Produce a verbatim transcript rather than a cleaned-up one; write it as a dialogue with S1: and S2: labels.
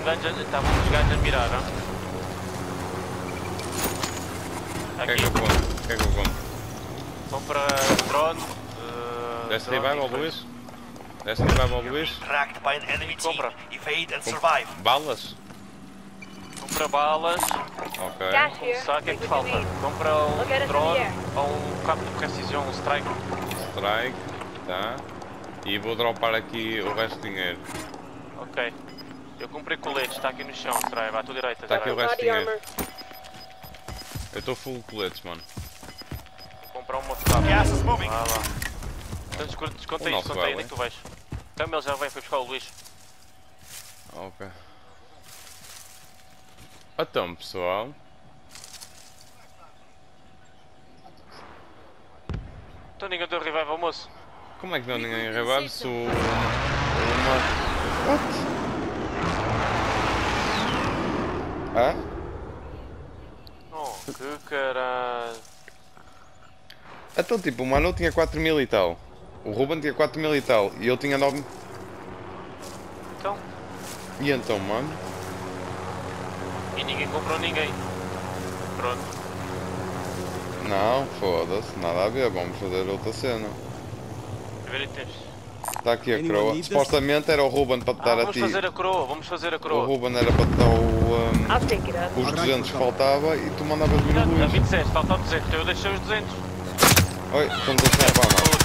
S1: gajos, estavam os gajos a mirar, hein?
S2: O que é que eu compro? O que é que eu compro?
S1: Compra drone. Uh,
S2: Desce
S1: drone
S2: revive ao
S1: e coisa.
S2: Luís? Desce revive ao Luís?
S3: Tracked by an enemy team.
S1: Compra.
S3: Evade and
S2: Com-
S3: survive.
S2: Balas?
S1: Compra balas.
S2: Ok.
S4: Gas
S1: Um
S4: here.
S1: saco, o que é que
S4: Take
S1: falta?
S4: what you need.
S1: Compra um
S4: Look at us from
S1: drone
S4: here.
S1: ou um cabo de precisão, um strike.
S2: Strike. Tá. E vou dropar aqui o resto de dinheiro.
S1: Ok. Eu comprei coletes, está aqui no chão, Stray, vai à tua direita.
S2: Está aqui o
S1: Stray.
S2: resto de
S4: Body
S2: dinheiro.
S4: armor.
S2: Eu estou full coletes, mano.
S1: Vou comprar uma cabo.
S3: Gas is moving.
S1: Vá lá. Então desconta, desconta
S2: O
S1: aí,
S2: nosso
S1: desconta aí,
S2: vai,
S1: onde é que tu vais? Então ele já vem, foi buscar o Luís.
S2: Ok. Então, pessoal.
S1: Então ninguém deu revive ao moço.
S2: Como é que não ninguém revive se o... uma... What? Ah?
S1: Oh, que caralho.
S2: Então tipo, o Manu tinha quatro mil e tal. O Ruben tinha quatro mil e tal. E eu tinha nove mil.
S1: Então,
S2: E então, mano?
S1: e ninguém comprou ninguém. Pronto.
S2: Não, foda-se. Nada a ver. Vamos fazer outra cena.
S1: A ver itens.
S2: Está aqui a coroa. Supostamente era o Ruben para te
S1: Ah,
S2: dar a
S1: vamos
S2: ti.
S1: fazer a coroa, vamos fazer a
S2: O
S1: coroa.
S2: Ruben era para te dar o, um,
S4: I'll take it up.
S2: os duzentos que faltava e tu mandavas vir
S1: A
S2: o Luís.
S1: vinte e sete, faltam duzentos, então eu deixei os duzentos.
S2: Oi, estamos a snipar, mano.